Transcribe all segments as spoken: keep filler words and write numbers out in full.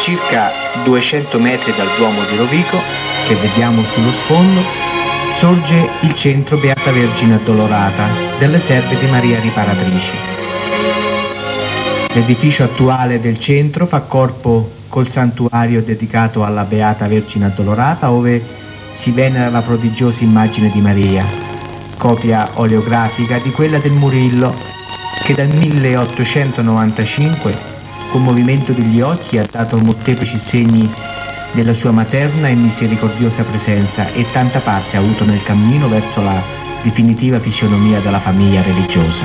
circa duecento metri dal Duomo di Rovigo, che vediamo sullo sfondo, sorge il centro Beata Vergine Addolorata delle Serve di Maria Riparatrici. L'edificio attuale del centro fa corpo col santuario dedicato alla Beata Vergine Addolorata, ove si venera la prodigiosa immagine di Maria, copia oleografica di quella del Murillo, che dal milleottocentonovantacinque con movimento degli occhi ha dato molteplici segni della sua materna e misericordiosa presenza e tanta parte ha avuto nel cammino verso la definitiva fisionomia della famiglia religiosa.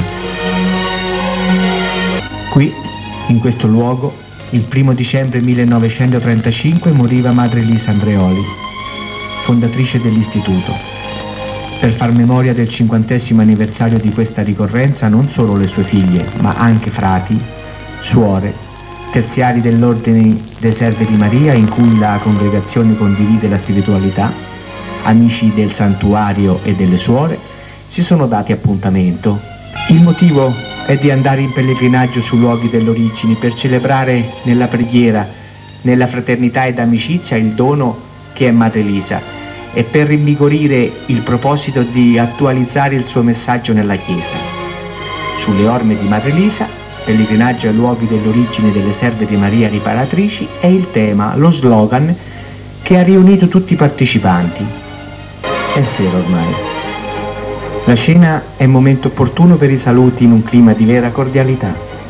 Qui, in questo luogo, il primo dicembre millenovecentotrentacinque moriva Madre Elisa Andreoli, fondatrice dell'istituto. Per far memoria del cinquantesimo anniversario di questa ricorrenza, non solo le sue figlie, ma anche frati, suore, terziari dell'Ordine dei Serve di Maria, in cui la congregazione condivide la spiritualità, amici del santuario e delle suore, si sono dati appuntamento. Il motivo è di andare in pellegrinaggio sui luoghi delle origini per celebrare nella preghiera, nella fraternità ed amicizia il dono che è Madre Elisa e per rinvigorire il proposito di attualizzare il suo messaggio nella Chiesa. Sulle orme di Madre Elisa, pellegrinaggio ai luoghi dell'origine delle Serve di Maria Riparatrici, è il tema, lo slogan che ha riunito tutti i partecipanti. È sera ormai. La cena è il momento opportuno per i saluti in un clima di vera cordialità.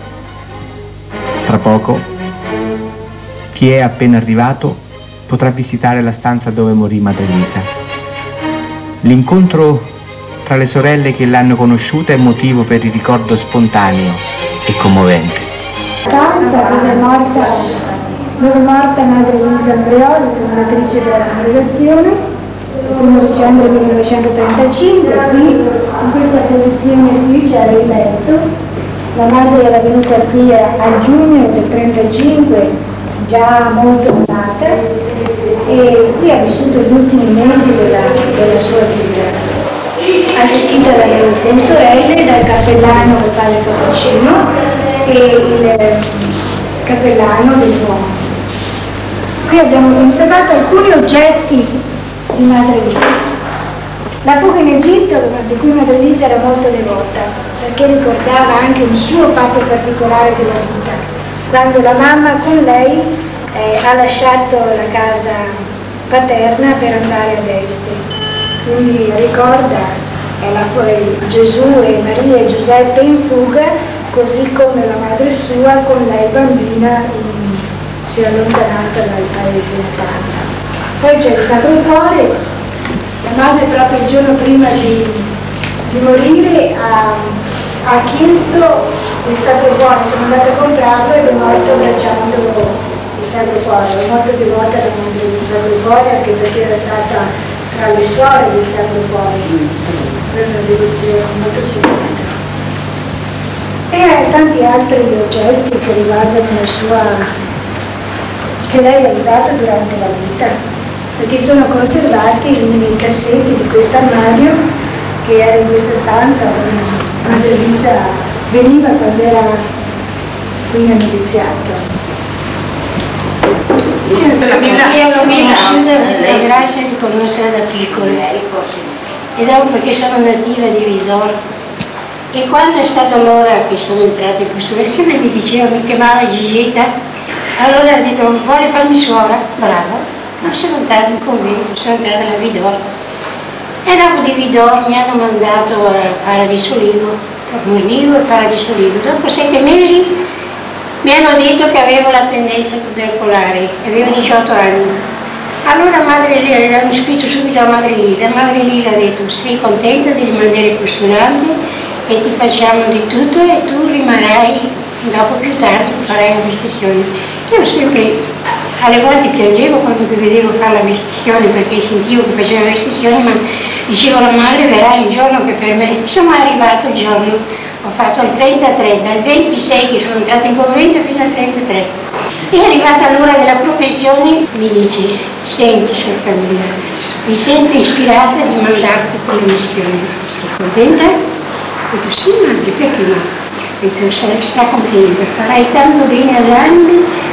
Tra poco, chi è appena arrivato potrà visitare la stanza dove morì Madre Elisa. L'incontro tra le sorelle che l'hanno conosciuta è motivo per il ricordo spontaneo e commovente. Stanza dove è morta, dove è morta Madre Elisa Andreoli, fondatrice della congregazione, il primo dicembre millenovecentotrentacinque. Qui, in questa posizione qui c'era il letto. La madre era venuta qui a giugno del trentacinque, già molto malata, e qui ha vissuto gli ultimi mesi della, della sua vita. Assistita dalle sorelle, dal cappellano del padre Cappuccino e il cappellano del Duomo. Qui abbiamo conservato alcuni oggetti di Madre Elisa. La fuga in Egitto, di cui Madre Elisa era molto devota, perché ricordava anche un suo fatto particolare della vita, quando la mamma con lei eh, ha lasciato la casa paterna per andare ad est. Quindi ricorda la, Gesù e Maria e Giuseppe in fuga, così come la madre sua con lei bambina in, si è allontanata dal paese natale. Poi c'è il Sacro Cuore. La madre proprio il giorno prima di, di morire ha, ha chiesto il Sacro Cuore, sono andata a comprarlo ed è morto abbracciando il Sacro Cuore. È molto devota la madre del Sacro Cuore, anche perché era stata tra le suore del Sacro Cuore, per una devozione molto significativa. E tanti altri oggetti che riguardano la sua, che lei ha usato durante la vita, perché sono conservati nei cassetti di questo armadio che era in questa stanza dove Madre Elisa veniva quando era qui nel noviziato. Io l'ho conosciuta, la grazia di conoscere da piccola, e dopo perché sono nativa di Vidor, e quando è stata l'ora che sono entrata in questo, sempre mi diceva, mi chiamava Gigita, allora ho detto, vuole farmi suora? Brava, ma sono entrata in convento, sono entrata a Vidor, e dopo di Vidor mi hanno mandato a Paradiso Ligo, a Mornigo e Paradiso Ligo. Dopo sette mesi mi hanno detto che avevo la pendenza tubercolare, avevo diciotto anni. Allora Madre Elisa, hanno scritto subito a Madre Elisa, Madre Elisa ha detto, sei contenta di rimanere posturante e ti facciamo di tutto e tu rimarrai, dopo più tardi farai una vestizione. Io sempre, alle volte piangevo quando vedevo fare la vestizione, perché sentivo che faceva la vestizione, ma dicevo la madre verrà il giorno che per me, insomma è arrivato il giorno. Ho fatto il trentatré, dal ventisei che sono entrata in convento fino al trentatré. E arrivata l'ora della professione mi dice, senti Sor Camilla, mi sento ispirata di mandarti per le missioni. Sei contenta? Ho detto sì madre, perché no? Ho detto sta contenta, farai tanto bene all'anima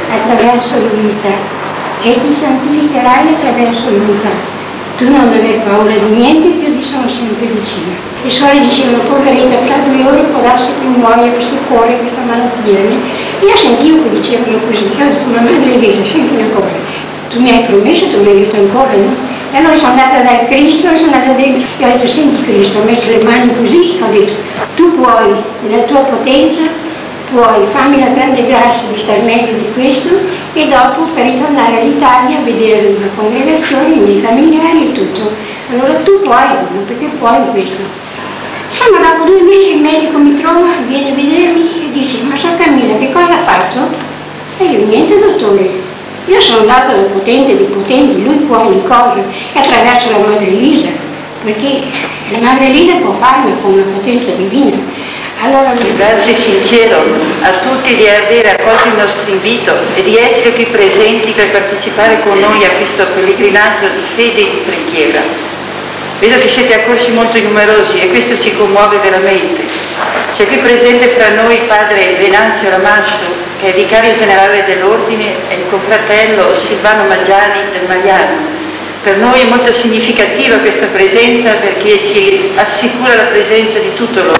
attraverso l'unità e ti santificherai attraverso l'unità. Tu non devi aver paura di niente, io ti sono sempre vicina. Le suore dicevano, poveretta, fra due ore può darsi che muoia per il cuore questa malattia. Io sentivo che dicevano così, io ho detto, ma Madre Elisa, senti una cosa, tu mi hai promesso, tu mi aiuti ancora, no? E allora sono andata dal Cristo e sono andata dentro e ho detto, senti Cristo, ho messo le mani così, ho detto, tu puoi, nella tua potenza, puoi farmi la grande grazia di star meglio di questo e dopo per ritornare all'Italia a vedere la congregazione, i miei familiari e tutto. Allora tu puoi, perché puoi questo. Insomma, dopo due mesi il medico mi trova, viene a vedermi e dice, ma Sor Camilla, che cosa ha fatto? E io, niente dottore, io sono andata dal potente dei potenti, lui può ogni cosa, e attraverso la Madre Elisa, perché la Madre Elisa può farlo con una potenza divina. Allora, grazie ci chiedo a tutti di aver accolto il nostro invito e di essere qui presenti per partecipare con noi a questo pellegrinaggio di fede e di preghiera. Vedo che siete accorsi molto numerosi e questo ci commuove veramente. C'è qui presente fra noi padre Venanzio Ramasso, che è vicario generale dell'ordine, e il confratello Silvano Maggiani del Mariano. Per noi è molto significativa questa presenza perché ci assicura la presenza di tutto l'ordine.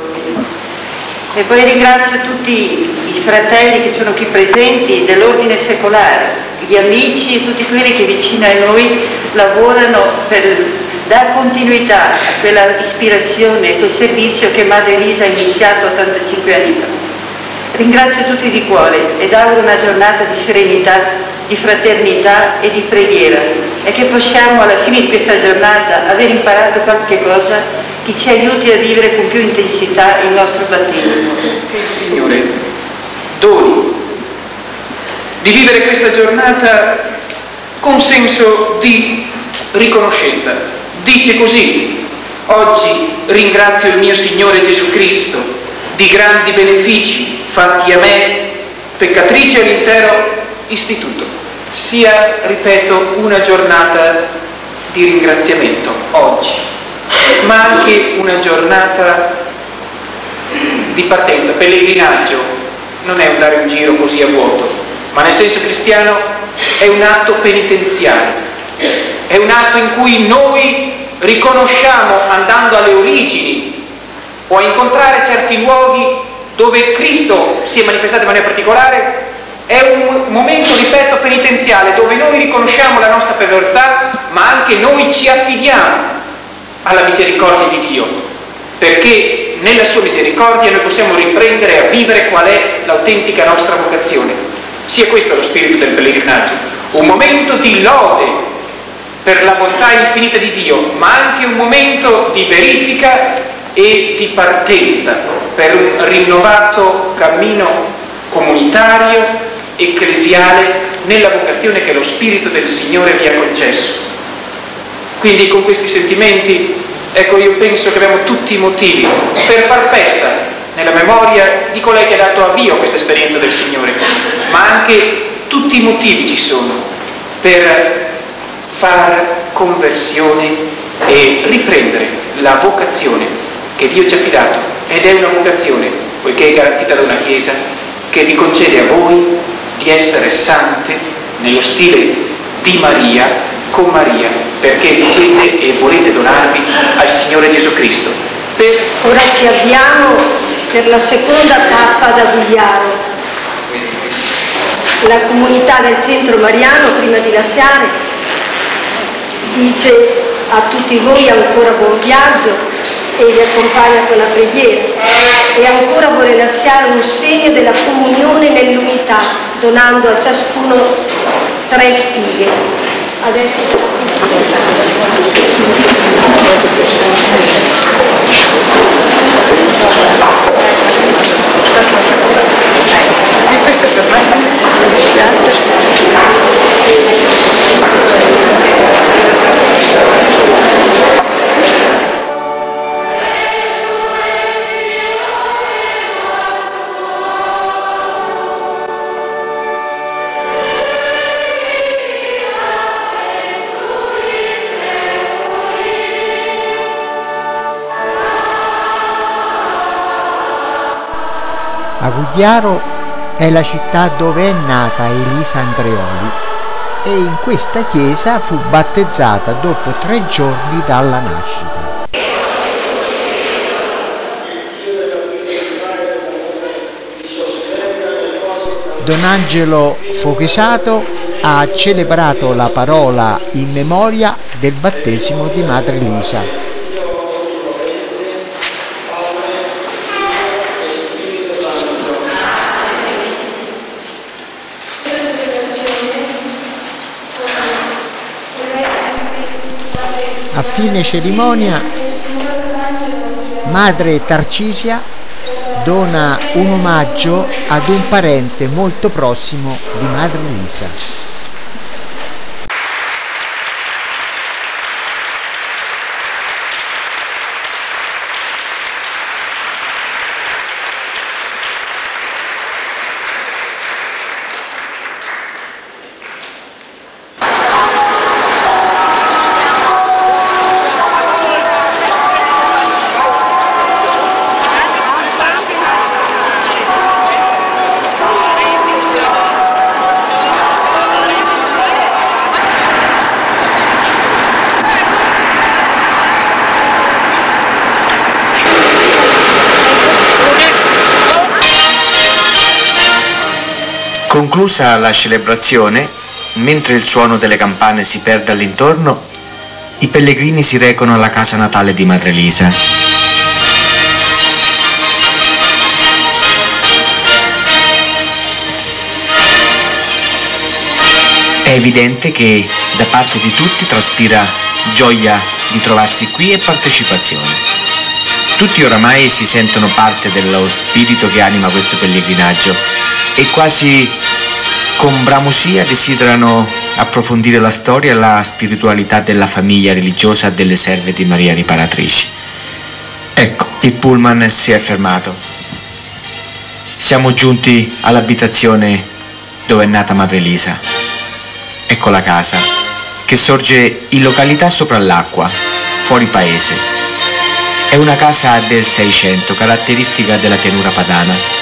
E poi ringrazio tutti i fratelli che sono qui presenti dell'ordine secolare, gli amici e tutti quelli che vicino a noi lavorano per dare continuità a quella ispirazione e quel servizio che Madre Elisa ha iniziato ottantacinque anni fa. Ringrazio tutti di cuore ed auguro una giornata di serenità, di fraternità e di preghiera e che possiamo alla fine di questa giornata aver imparato qualche cosa che ci aiuti a vivere con più intensità il nostro battesimo. Che il Signore doni di vivere questa giornata con senso di riconoscenza. Dice così: oggi ringrazio il mio Signore Gesù Cristo di grandi benefici fatti a me, peccatrice, e all'intero istituto. Sia, ripeto, una giornata di ringraziamento oggi, ma anche una giornata di partenza, pellegrinaggio. Non è andare in giro così a vuoto, ma nel senso cristiano è un atto penitenziale, è un atto in cui noi riconosciamo, andando alle origini o a incontrare certi luoghi dove Cristo si è manifestato in maniera particolare. È un momento, ripeto, penitenziale, dove noi riconosciamo la nostra povertà, ma anche noi ci affidiamo alla misericordia di Dio, perché nella sua misericordia noi possiamo riprendere a vivere qual è l'autentica nostra vocazione. Sia questo lo spirito del pellegrinaggio, un momento di lode per la bontà infinita di Dio, ma anche un momento di verifica e di partenza per un rinnovato cammino comunitario, ecclesiale, nella vocazione che lo Spirito del Signore vi ha concesso. Quindi con questi sentimenti, ecco, io penso che abbiamo tutti i motivi per far festa nella memoria di colei che ha dato avvio a questa esperienza del Signore, ma anche tutti i motivi ci sono per far conversione e riprendere la vocazione che Dio ci ha affidato, ed è una vocazione, poiché è garantita da una Chiesa che vi concede a voi di essere sante nello stile di Maria, con Maria, perché vi siete e volete donarvi al Signore Gesù Cristo. Per... Ora ci avviamo per la seconda tappa da Gugliaro. La comunità del centro mariano, prima di lasciare, dice a tutti voi ancora buon viaggio e vi accompagna con la preghiera, e ancora vuole lasciare un segno della comunione nell'unità, donando a ciascuno tre spighe. Adesso questo è per me. Grazie. A Gugliaro è la città dove è nata Elisa Andreoli e in questa chiesa fu battezzata dopo tre giorni dalla nascita. Don Angelo Fochesato ha celebrato la parola in memoria del battesimo di Madre Elisa. A fine cerimonia, Madre Tarcisia dona un omaggio ad un parente molto prossimo di Madre Elisa. Conclusa la celebrazione, mentre il suono delle campane si perde all'intorno, i pellegrini si recano alla casa natale di Madre Elisa. È evidente che da parte di tutti traspira gioia di trovarsi qui e partecipazione. Tutti oramai si sentono parte dello spirito che anima questo pellegrinaggio e quasi con bramosia desiderano approfondire la storia e la spiritualità della famiglia religiosa delle serve di Maria Riparatrice. Ecco, il pullman si è fermato. Siamo giunti all'abitazione dove è nata Madre Elisa. Ecco la casa, che sorge in località sopra l'acqua, fuori paese. È una casa del Seicento, caratteristica della pianura padana.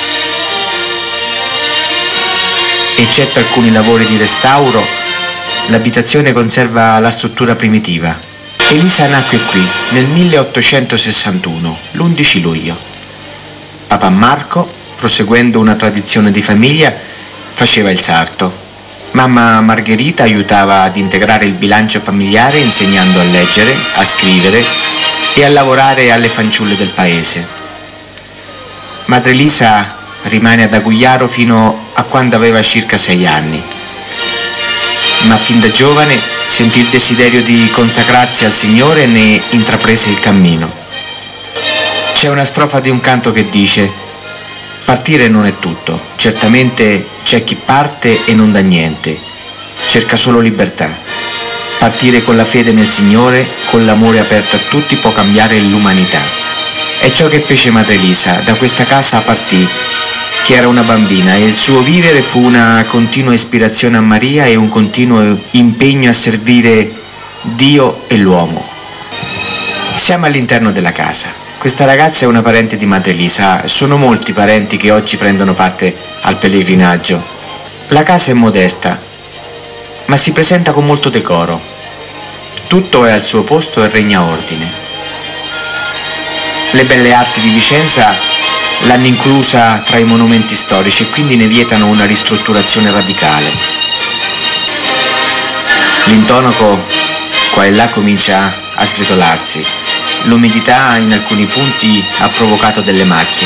Eccetto alcuni lavori di restauro, l'abitazione conserva la struttura primitiva. Elisa nacque qui nel milleottocentosessantuno, l'undici luglio. Papà Marco, proseguendo una tradizione di famiglia, faceva il sarto. Mamma Margherita aiutava ad integrare il bilancio familiare insegnando a leggere, a scrivere e a lavorare alle fanciulle del paese. Madre Elisa rimane ad Agugliaro fino a quando aveva circa sei anni, ma fin da giovane sentì il desiderio di consacrarsi al Signore e ne intraprese il cammino. C'è una strofa di un canto che dice: partire non è tutto, certamente c'è chi parte e non dà niente, cerca solo libertà. Partire con la fede nel Signore, con l'amore aperto a tutti, può cambiare l'umanità. È ciò che fece Madre Elisa, da questa casa partì, che era una bambina, e il suo vivere fu una continua ispirazione a Maria e un continuo impegno a servire Dio e l'uomo. Siamo all'interno della casa. Questa ragazza è una parente di Madre Elisa, sono molti parenti che oggi prendono parte al pellegrinaggio. La casa è modesta, ma si presenta con molto decoro. Tutto è al suo posto e regna ordine. Le belle arti di Vicenza l'hanno inclusa tra i monumenti storici e quindi ne vietano una ristrutturazione radicale. L'intonaco qua e là comincia a sgretolarsi. L'umidità in alcuni punti ha provocato delle macchie.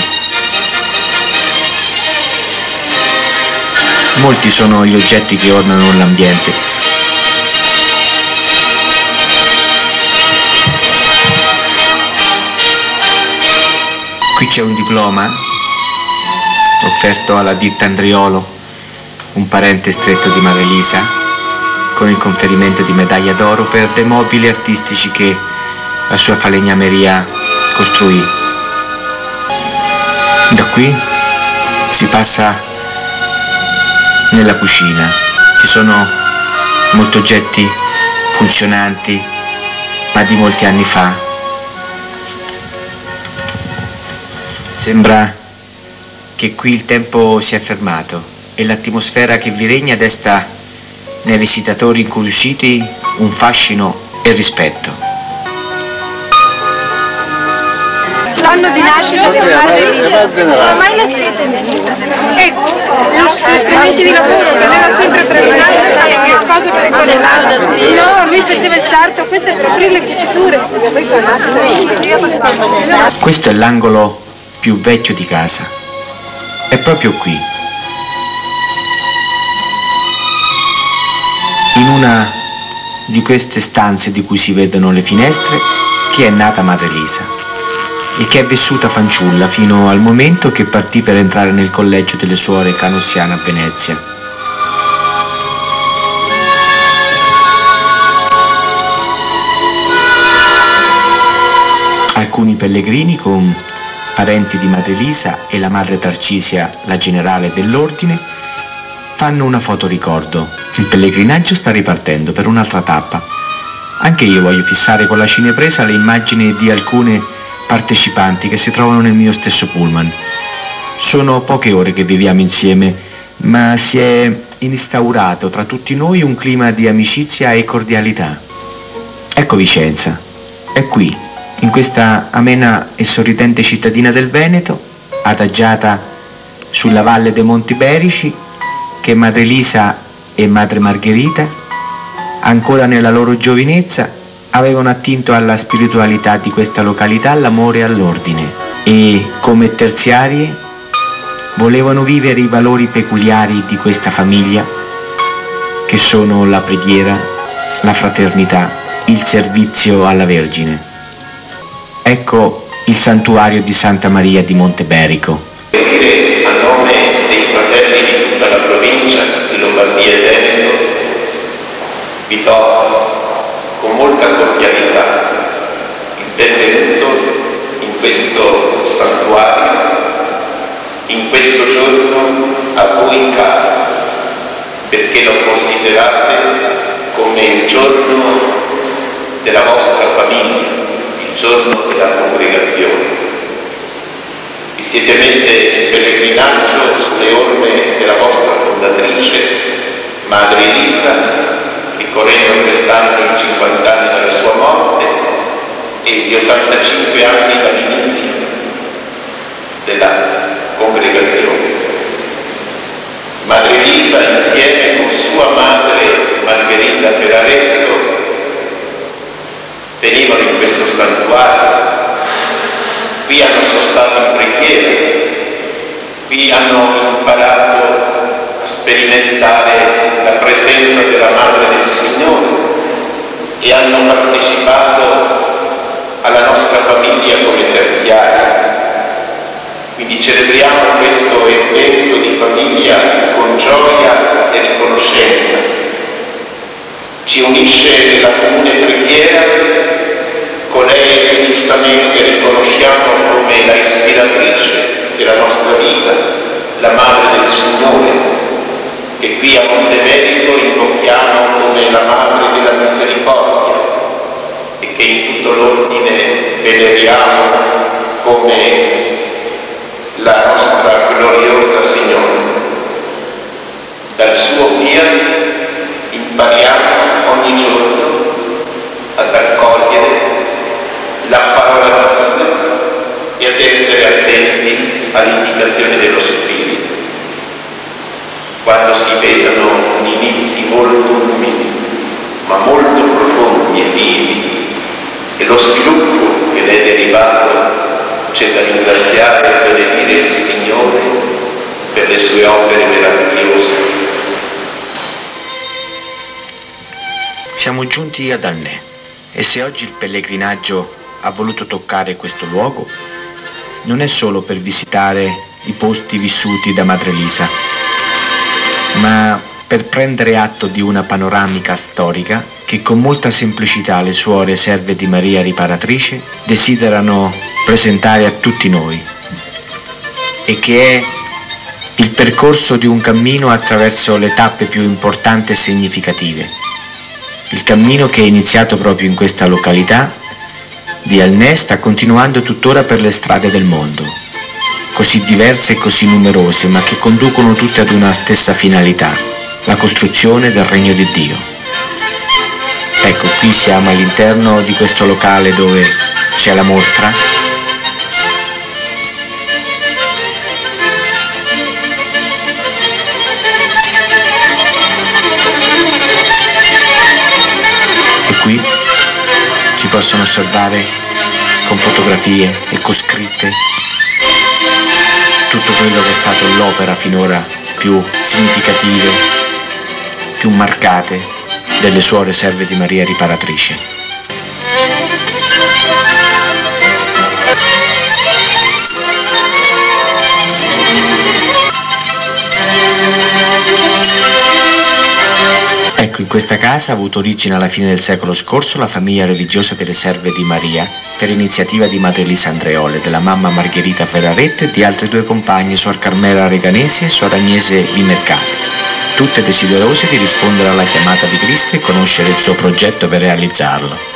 Molti sono gli oggetti che ornano l'ambiente. Qui c'è un diploma offerto alla ditta Andriolo, un parente stretto di Madre Elisa, con il conferimento di medaglia d'oro per dei mobili artistici che la sua falegnameria costruì. Da qui si passa nella cucina. Ci sono molti oggetti funzionanti, ma di molti anni fa. Sembra che qui il tempo si è fermato e l'atmosfera che vi regna desta nei visitatori incuriositi un fascino e rispetto. L'anno di nascita della madre Elisa, ormai l'ha scritto in mente. Ecco, gli strumenti di lavoro teneva sempre tra le mani, sai che cosa per incollare. No, a lui piaceva il sarto, questo è per aprire le cuciture. Questo è l'angolo più vecchio di casa. È proprio qui, in una di queste stanze di cui si vedono le finestre, che è nata madre Elisa e che è vissuta fanciulla fino al momento che partì per entrare nel collegio delle suore canossiane a Venezia. Alcuni pellegrini con parenti di madre Elisa e la madre Tarcisia, la generale dell'ordine, fanno una foto ricordo. Il pellegrinaggio sta ripartendo per un'altra tappa. Anche io voglio fissare con la cinepresa le immagini di alcune partecipanti che si trovano nel mio stesso pullman. Sono poche ore che viviamo insieme, ma si è instaurato tra tutti noi un clima di amicizia e cordialità. Ecco Vicenza, è qui, in questa amena e sorridente cittadina del Veneto, adagiata sulla valle dei Monti Berici, che madre Elisa e madre Margherita, ancora nella loro giovinezza, avevano attinto alla spiritualità di questa località, all'amore e all'ordine, e come terziarie volevano vivere i valori peculiari di questa famiglia, che sono la preghiera, la fraternità, il servizio alla Vergine. Ecco il santuario di Santa Maria di Monteberico. A nome dei fratelli di tutta la provincia di Lombardia e Veneto vi do con molta cordialità il benvenuto in questo santuario, in questo giorno a voi caro, perché lo considerate come il giorno della vostra famiglia, il giorno della congregazione. Vi siete messe in pellegrinaggio sulle orme della vostra fondatrice, madre Elisa, ricorrendo quest'anno i cinquanta anni dalla sua morte e gli ottantacinque anni dall'inizio della congregazione. Madre Elisa, insieme con sua madre Margherita Ferraretto, venivano in questo santuario, qui hanno sostato in preghiera, qui hanno imparato a sperimentare la presenza della Madre del Signore e hanno partecipato alla nostra famiglia come terziari. Quindi celebriamo questo evento di famiglia con gioia e riconoscenza. Ci unisce nella comune preghiera colei che giustamente riconosciamo come la ispiratrice della nostra vita, la Madre del Signore, che qui a Monteberico invochiamo come la Madre della Misericordia e che in tutto l'ordine veneriamo come la nostra gloriosa Signora. Dal suo fiat impariamo ogni giorno ad accogliere la parola di Dio e ad essere attenti all'indicazione dello Spirito. Quando si vedono inizi molto umili, ma molto profondi e vivi, e lo sviluppo che ne è derivato, c'è da ringraziare e benedire il Signore per le sue opere meravigliose. Siamo giunti ad Alnè e se oggi il pellegrinaggio ha voluto toccare questo luogo, non è solo per visitare i posti vissuti da madre Elisa, ma per prendere atto di una panoramica storica che con molta semplicità le suore serve di Maria Riparatrice desiderano presentare a tutti noi, e che è il percorso di un cammino attraverso le tappe più importanti e significative. Il cammino che è iniziato proprio in questa località di Alnè sta continuando tuttora per le strade del mondo. così diverse e così numerose, ma che conducono tutte ad una stessa finalità, la costruzione del regno di Dio. Ecco, qui siamo all'interno di questo locale dove c'è la mostra. E qui si possono osservare con fotografie e con scritte tutto quello che è stato l'opera finora più significative, più marcate delle suore serve di Maria Riparatrice. Ecco, in questa casa ha avuto origine alla fine del secolo scorso la famiglia religiosa delle Serve di Maria per iniziativa di Madre Elisa Andreoli, della mamma Margherita Ferraretto e di altre due compagne, Suor Carmela Reganesi e Suor Agnese Vimercati, tutte desiderose di rispondere alla chiamata di Cristo e conoscere il suo progetto per realizzarlo.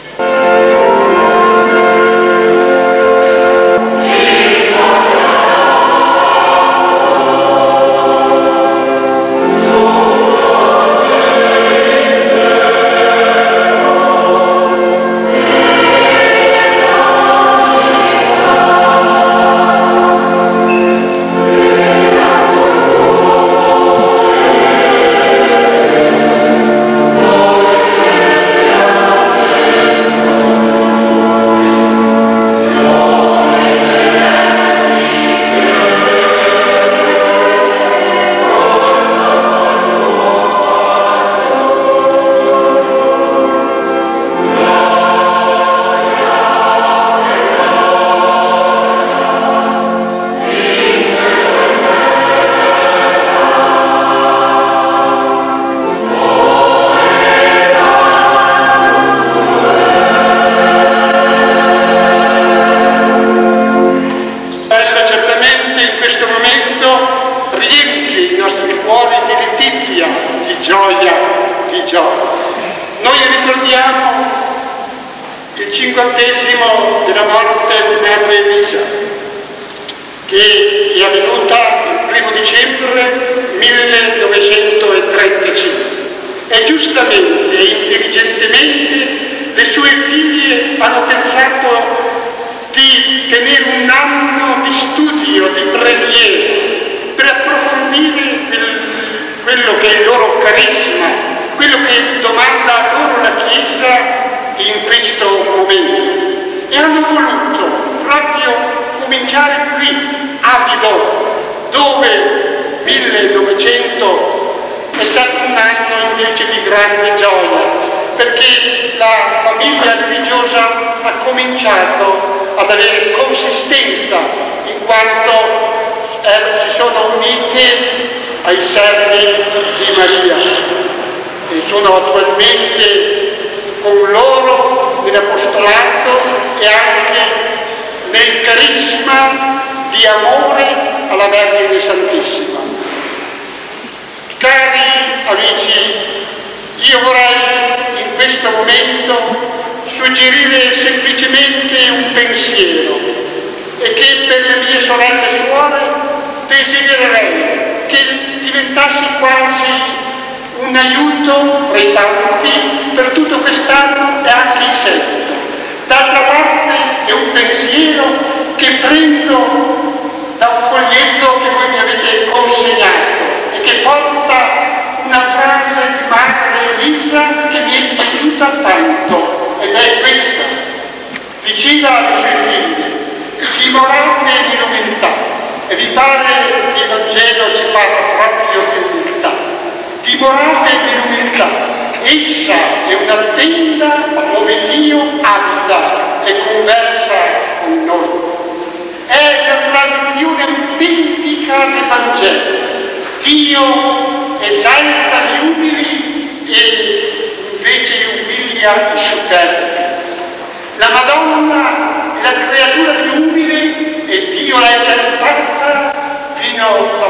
La Madonna è la creatura più umile e Dio l'ha esaltata fino a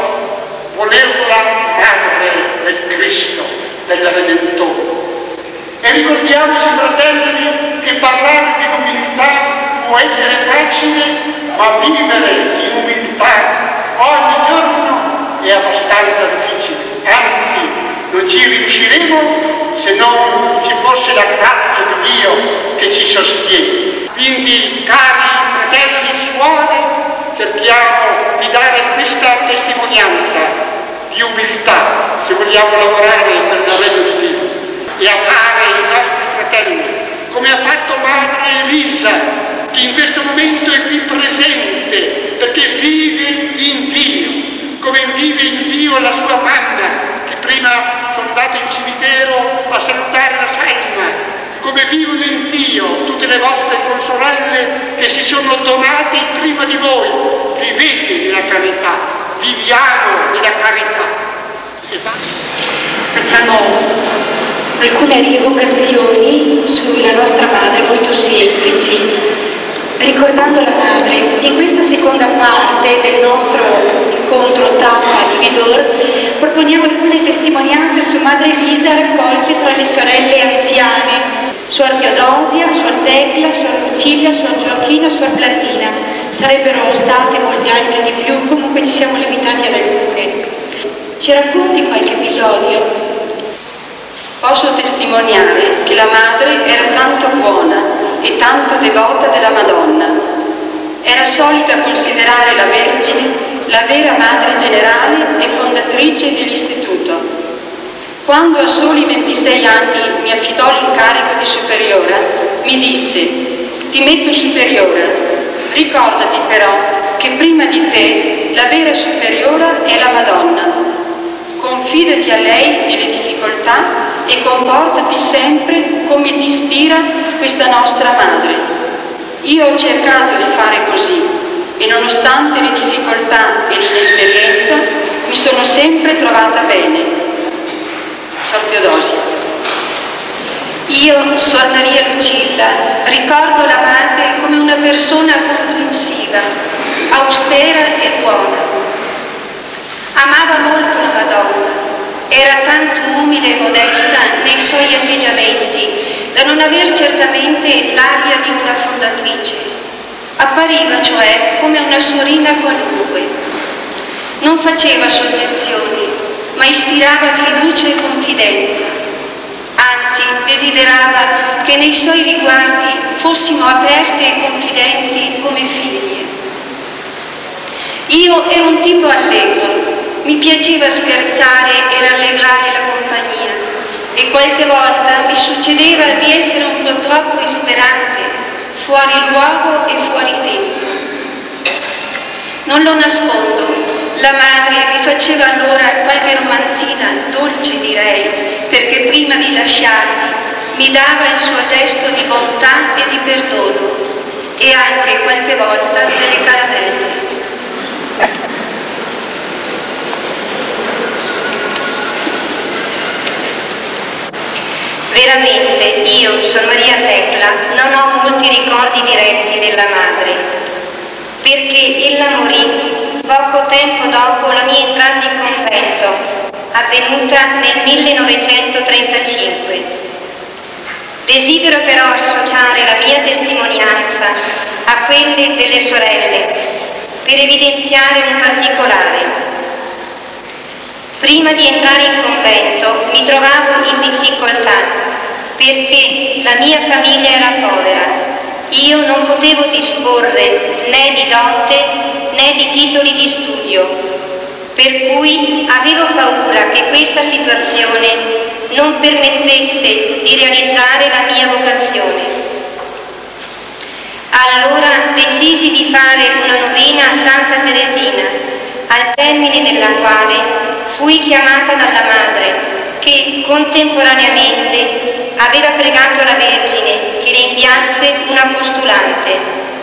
volerla madre del Cristo, del Redentore. E ricordiamoci, fratelli, che parlare di umiltà può essere facile ma vivere in umiltà ogni giorno è abbastanza difficile, anzi non ci riusciremo se non ci fosse la grazia di Dio che ci sostiene. Quindi, cari fratelli e suore, cerchiamo di dare questa testimonianza di umiltà se vogliamo lavorare per il regno di Dio e amare i nostri fratelli, come ha fatto Madre Elisa, che in questo momento è qui presente perché vive in Dio, come vive in Dio la sua mamma, che prima sono andato in cimitero a salutare la salma, come vivono in Dio tutte le vostre consorelle che si sono donate prima di voi. Vivete nella carità, viviamo nella carità. Facciamo alcune rievocazioni sulla nostra madre molto semplici, ricordando la madre. In questa seconda parte del nostro incontro tappa di Vidor proponiamo alcune testimonianze su Madre Elisa raccolte tra le sorelle anziane, Suor Teodosia, Suor Tecla, Suor Lucilia, Suor Gioacchina, Suor Platina. Sarebbero state molte altre di più, comunque ci siamo limitati ad alcune. Ci racconti qualche episodio? Posso testimoniare che la madre era tanto buona e tanto devota della Madonna. Era solita considerare la Vergine la vera madre generale e fondatrice dell'istituto. Quando a soli ventisei anni mi affidò l'incarico di superiora, mi disse: ti metto superiora, ricordati però che prima di te la vera superiora è la Madonna. Confidati a lei nelle difficoltà e comportati sempre come ti ispira questa nostra madre. Io ho cercato di fare così e nonostante le difficoltà e l'inesperienza mi sono sempre trovata bene. Suor Teodosia. Io, Suor Maria Lucilla, ricordo la madre come una persona comprensiva, austera e buona. Amava molto la Madonna, era tanto umile e modesta nei suoi atteggiamenti da non aver certamente l'aria di una fondatrice. Appariva cioè come una sorina qualunque. Non faceva soggezioni, ma ispirava fiducia e confidenza. Anzi, desiderava che nei suoi riguardi fossimo aperte e confidenti come figlie. Io ero un tipo allegro, mi piaceva scherzare e rallegrare la compagnia e qualche volta mi succedeva di essere un po' troppo esuberante, fuori luogo e fuori tempo. Non lo nascondo, la madre mi faceva allora qualche romanzina, dolce direi, perché prima di lasciarmi mi dava il suo gesto di bontà e di perdono e anche qualche volta delle caramelle. Veramente io, Suor Maria Tecla, non ho molti ricordi diretti della madre, perché ella morì poco tempo dopo la mia entrata in convento, avvenuta nel millenovecentotrentacinque. Desidero però associare la mia testimonianza a quelle delle sorelle, per evidenziare un particolare. Prima di entrare in convento mi trovavo in difficoltà perché la mia famiglia era povera. Io non potevo disporre né di dote né di titoli di studio, per cui avevo paura che questa situazione non permettesse di realizzare la mia vocazione. Allora decisi di fare una novena a Santa Teresina, al termine della quale fui chiamata dalla madre che contemporaneamente aveva pregato la Vergine che le inviasse una postulante.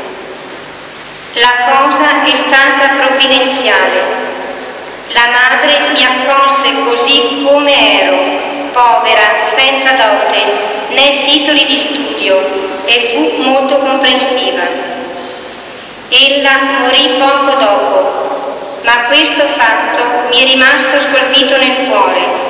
La cosa è stata provvidenziale. La madre mi accolse così come ero, povera, senza dote né titoli di studio, e fu molto comprensiva. Ella morì poco dopo, ma questo fatto mi è rimasto scolpito nel cuore,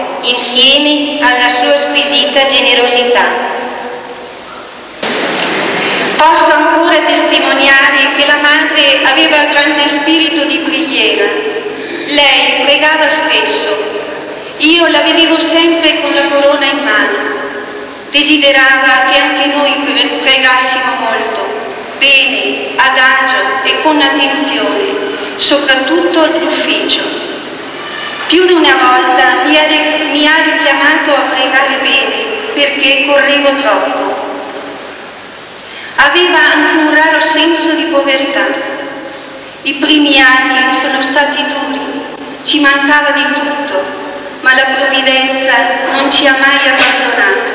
insieme alla sua squisita generosità. Posso ancora testimoniare che la madre aveva grande spirito di preghiera. Lei pregava spesso. Io la vedevo sempre con la corona in mano. Desiderava che anche noi pregassimo molto, bene, adagio e con attenzione, soprattutto l'ufficio. Più di una volta mi ha, mi ha richiamato a pregare bene perché correvo troppo. Aveva anche un raro senso di povertà. I primi anni sono stati duri, ci mancava di tutto, ma la provvidenza non ci ha mai abbandonato.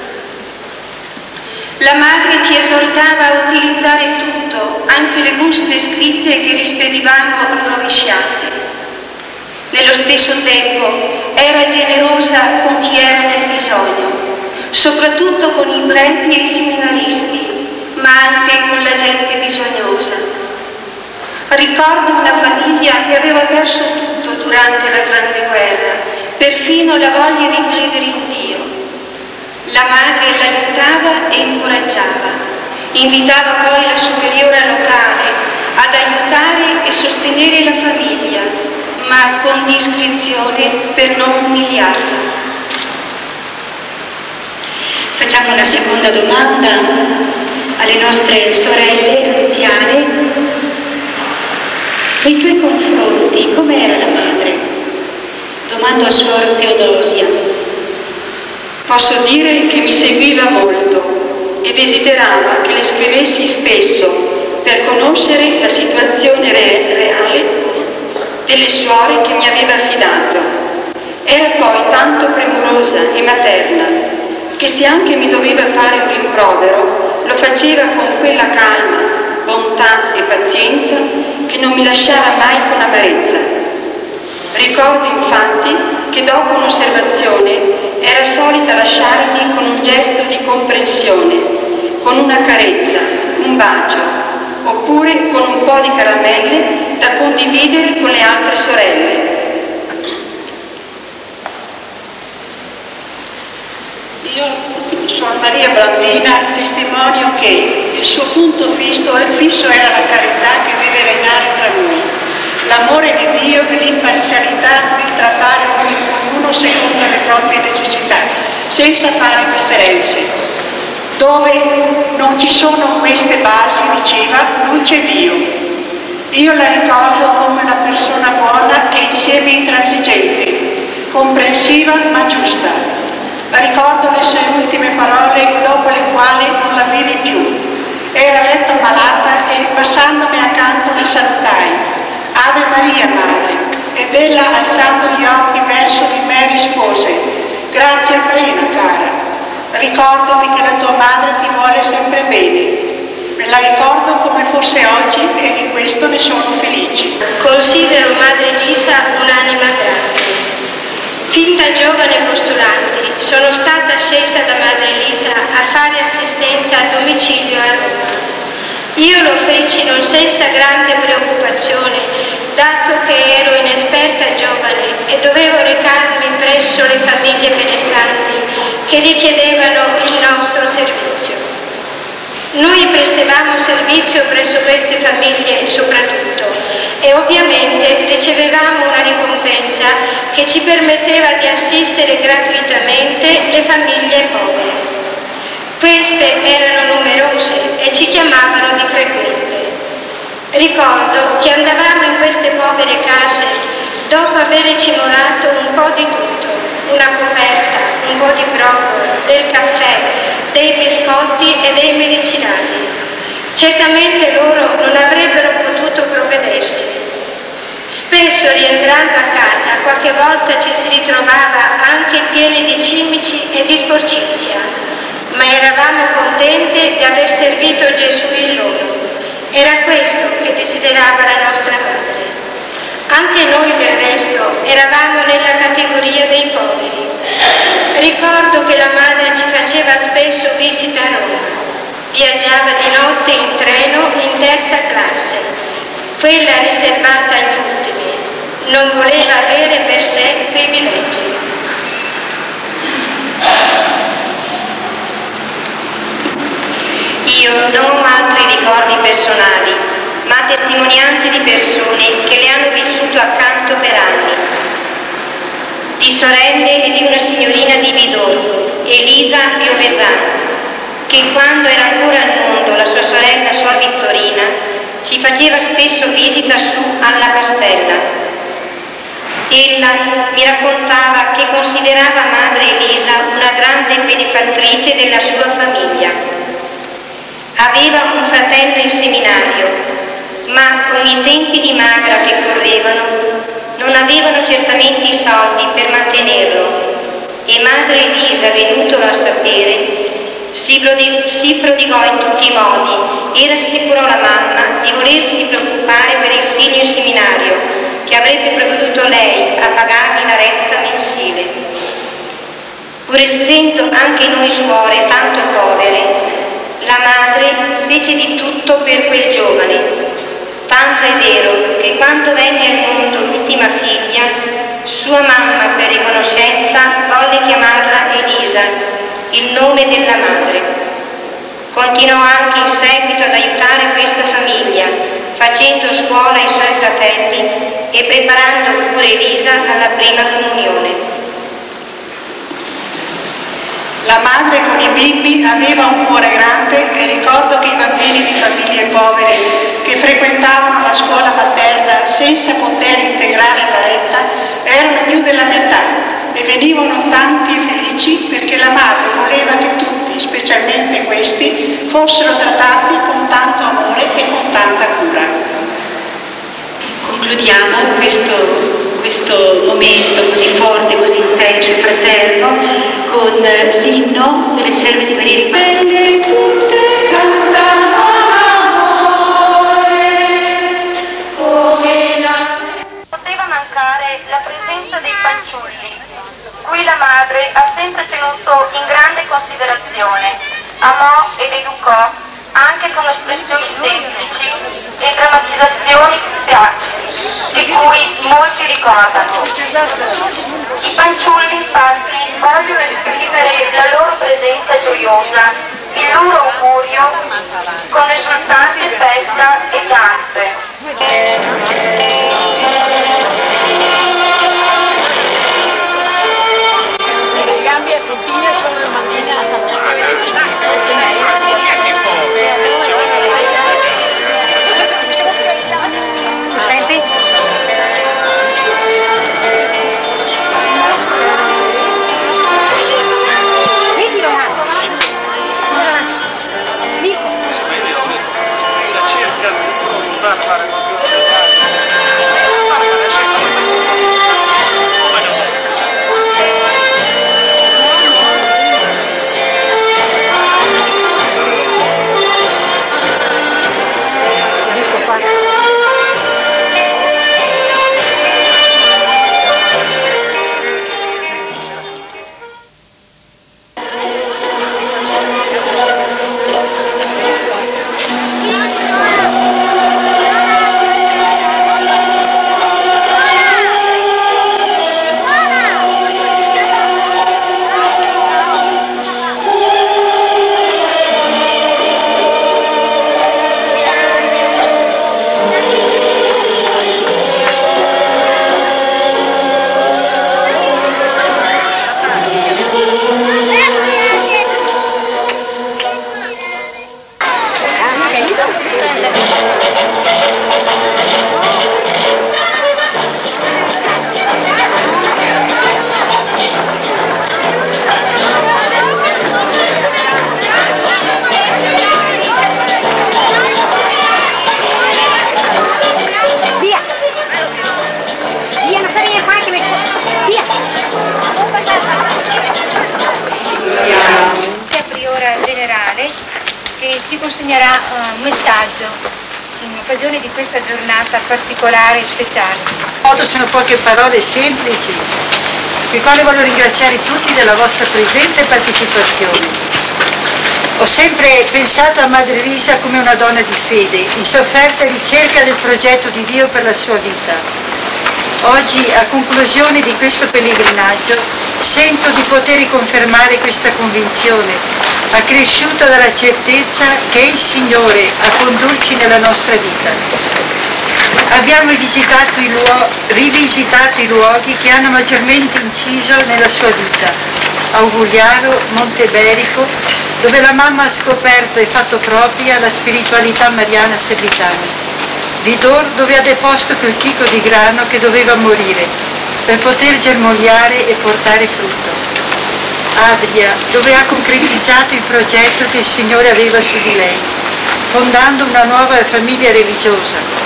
La madre ci esortava a utilizzare tutto, anche le buste scritte che rispedivamo rovesciate. Nello stesso tempo era generosa con chi era nel bisogno, soprattutto con i preti e i seminaristi, ma anche con la gente bisognosa. Ricordo una famiglia che aveva perso tutto durante la Grande Guerra, perfino la voglia di credere in Dio. La madre l'aiutava e incoraggiava, invitava poi la superiora locale ad aiutare e sostenere la famiglia, ma con discrezione per non umiliarla. Facciamo la seconda domanda alle nostre sorelle anziane. Nei tuoi confronti com'era la madre? Domando a Suor Teodosia. Posso dire che mi seguiva molto e desiderava che le scrivessi spesso per conoscere la situazione re- reale delle suore che mi aveva affidato. Era poi tanto premurosa e materna che se anche mi doveva fare un rimprovero lo faceva con quella calma, bontà e pazienza che non mi lasciava mai con amarezza. Ricordo infatti che dopo un'osservazione era solita lasciarmi con un gesto di comprensione, con una carezza, un bacio, oppure con un po' di caramelle da condividere con le altre sorelle. Io, Suor Maria Blandina, testimonio che il suo punto fisso, fisso era la carità che deve regnare tra noi, l'amore di Dio e l'imparzialità di trattare ognuno secondo le proprie necessità, senza fare preferenze. Dove non ci sono queste basi, diceva, non c'è Dio. Io la ricordo come una persona buona e insieme intransigente, comprensiva ma giusta. Ricordo le sue ultime parole dopo le quali non la vidi più. Era a letto malata e passandomi accanto la salutai. Ave Maria, madre. Ed ella, alzando gli occhi verso di me, rispose: grazie plena, cara. Ricordami che la tua madre ti vuole sempre bene. Me la ricordo come fosse oggi e di questo ne sono felice. Considero Madre Elisa un'anima grande. Fin da giovane postulante sono stata scelta da Madre Elisa a fare assistenza a domicilio a Roma. Io lo feci non senza grande preoccupazione, dato che ero inesperta giovane e dovevo recarmi presso le famiglie benestanti che richiedevano il nostro servizio. Noi prestavamo servizio presso queste famiglie soprattutto e ovviamente ricevevamo una ricompensa che ci permetteva di assistere gratuitamente le famiglie povere. Queste erano numerose e ci chiamavano di frequente. Ricordo che andavamo in queste povere case dopo aver cimolato un po' di tutto, una coperta, un po' di brodo, del caffè, dei biscotti e dei medicinali. Certamente loro non avrebbero potuto provvedersi. Spesso rientrando a casa qualche volta ci si ritrovava anche pieni di cimici e di sporcizia, ma eravamo contente di aver servito Gesù in loro. Era questo che desiderava la nostra madre. Anche noi del resto eravamo nella categoria dei poveri. Ricordo che la madre ci faceva spesso visita a Roma. Viaggiava di notte in treno in terza classe, quella riservata agli ultimi. Non voleva avere per sé privilegi. Io non ho altri ricordi personali, ma testimonianze di persone che le hanno vissuto accanto per anni. Di sorelle e di una signorina di Vidor, Elisa Piovesan, che quando era ancora al mondo la sua sorella Suor Vittorina ci faceva spesso visita su alla Castella. Ella mi raccontava che considerava madre Elisa una grande benefattrice della sua famiglia. Aveva un fratello in seminario, ma con i tempi di magra che correvano non avevano certamente i soldi per mantenerlo e madre Elisa, venutolo a sapere, si prodigò, si prodigò in tutti i modi e rassicurò la mamma di volersi preoccupare per il figlio in seminario, che avrebbe provveduto lei a pagargli la retta mensile. Pur essendo anche noi suore tanto povere, la madre fece di tutto per quel giovane. Tanto è vero che quando venne al mondo l'ultima figlia, sua mamma per riconoscenza volle chiamarla Elisa, il nome della madre. Continuò anche in seguito ad aiutare questa famiglia, facendo scuola ai suoi fratelli e preparando pure Elisa alla prima comunione. La madre con i bimbi aveva un cuore grande e ricordo che i bambini di famiglie povere che frequentavano la scuola materna senza poter integrare la retta erano più della metà e venivano tanti e felici perché la madre voleva che tutti, specialmente questi, fossero trattati con tanto amore e con tanta cura. Concludiamo questo, questo momento così forte, così intenso e fraterno con l'inno delle serve di Maria Ripelle. Tutte cantano amore come la... Poteva mancare la presenza dei fanciulli, cui la madre ha sempre tenuto in grande considerazione, amò ed educò anche con espressioni semplici e drammatizzazioni facili, di cui molti ricordano. I fanciulli infatti vogliono esprimere la loro presenza gioiosa, il loro augurio con esultante festa e danze. Le gambe e fruttine sono le mattine a saltare. Senti? Vedi Ronaldo? Mico. La cerca di non fare consegnerà un messaggio in occasione di questa giornata particolare e speciale. Sono poche parole semplici, per le quali voglio ringraziare tutti della vostra presenza e partecipazione. Ho sempre pensato a Madre Elisa come una donna di fede, in sofferta ricerca del progetto di Dio per la sua vita. Oggi Oggi, a conclusione di questo pellegrinaggio, sento di poter riconfermare questa convinzione, accresciuta dalla certezza che è il Signore a condurci nella nostra vita. Abbiamo visitato i luoghi, rivisitato i luoghi che hanno maggiormente inciso nella sua vita. Augugliaro, Monteberico, dove la mamma ha scoperto e fatto propria la spiritualità mariana servitana. Vidor, dove ha deposto quel chicco di grano che doveva morire per poter germogliare e portare frutto. Adria, dove ha concretizzato il progetto che il Signore aveva su di lei, fondando una nuova famiglia religiosa.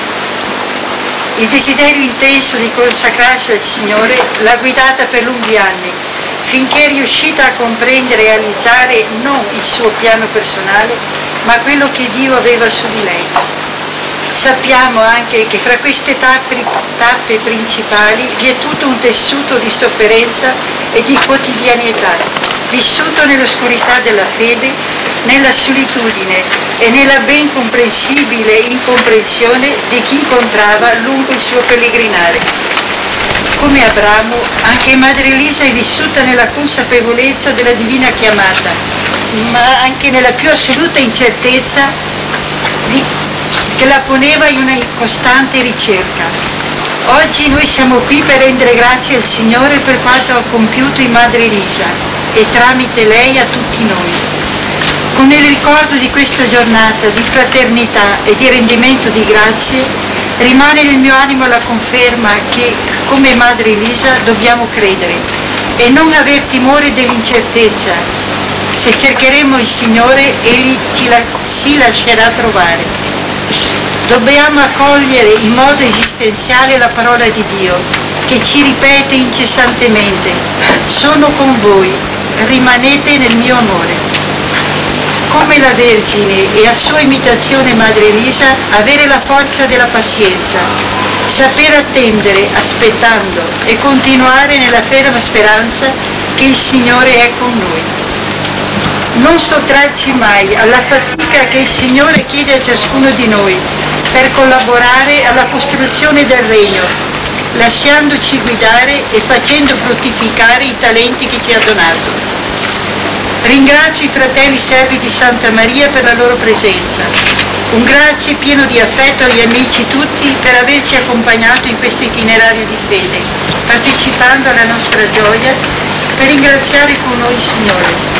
Il desiderio intenso di consacrarsi al Signore l'ha guidata per lunghi anni, finché è riuscita a comprendere e realizzare non il suo piano personale, ma quello che Dio aveva su di lei. Sappiamo anche che fra queste tappe, tappe principali vi è tutto un tessuto di sofferenza e di quotidianità, vissuto nell'oscurità della fede, nella solitudine e nella ben comprensibile incomprensione di chi incontrava lungo il suo pellegrinare. Come Abramo, anche Madre Elisa è vissuta nella consapevolezza della divina chiamata, ma anche nella più assoluta incertezza di, che la poneva in una costante ricerca. Oggi noi siamo qui per rendere grazie al Signore per quanto ha compiuto in Madre Elisa e tramite lei a tutti noi. Con il ricordo di questa giornata di fraternità e di rendimento di grazie, rimane nel mio animo la conferma che, come Madre Elisa, dobbiamo credere e non aver timore dell'incertezza. Se cercheremo il Signore, Egli ci la, si lascerà trovare. Dobbiamo accogliere in modo esistenziale la parola di Dio, che ci ripete incessantemente: sono con voi, rimanete nel mio amore. Come la Vergine e a sua imitazione Madre Elisa, avere la forza della pazienza, saper attendere aspettando e continuare nella ferma speranza che il Signore è con noi. Non sottrarci mai alla fatica che il Signore chiede a ciascuno di noi per collaborare alla costruzione del Regno, lasciandoci guidare e facendo fruttificare i talenti che ci ha donato. Ringrazio i fratelli servi di Santa Maria per la loro presenza. Un grazie pieno di affetto agli amici tutti per averci accompagnato in questo itinerario di fede, partecipando alla nostra gioia, per ringraziare con noi il Signore.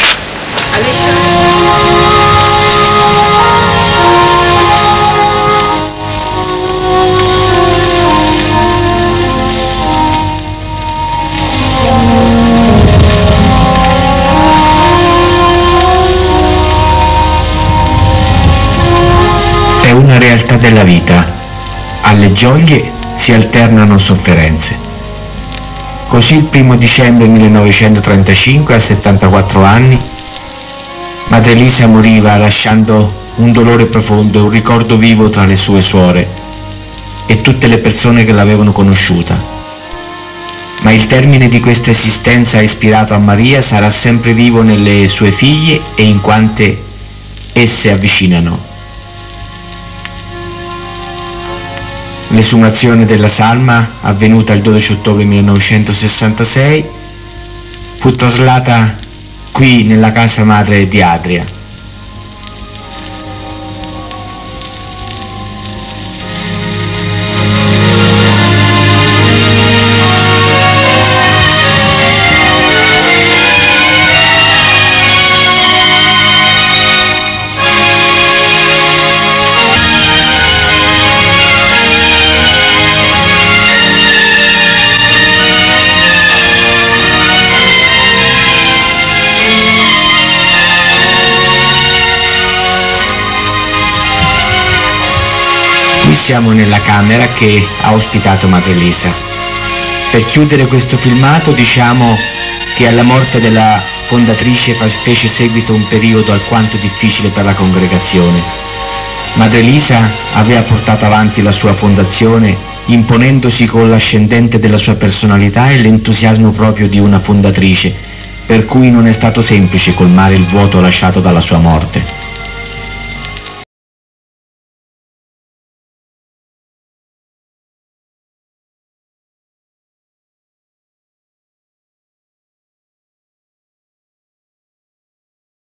È una realtà della vita. Alle gioie si alternano sofferenze. Così il primo dicembre millenovecentotrentacinque, a settantaquattro anni, Madre Elisa moriva lasciando un dolore profondo e un ricordo vivo tra le sue suore e tutte le persone che l'avevano conosciuta. Ma il termine di questa esistenza ispirato a Maria sarà sempre vivo nelle sue figlie e in quante esse avvicinano. L'esumazione della salma, avvenuta il dodici ottobre millenovecentosessantasei, fu traslata qui nella casa madre di Adria. Qui siamo nella camera che ha ospitato Madre Elisa. Per chiudere questo filmato diciamo che alla morte della fondatrice fece seguito un periodo alquanto difficile per la congregazione. Madre Elisa aveva portato avanti la sua fondazione imponendosi con l'ascendente della sua personalità e l'entusiasmo proprio di una fondatrice, per cui non è stato semplice colmare il vuoto lasciato dalla sua morte.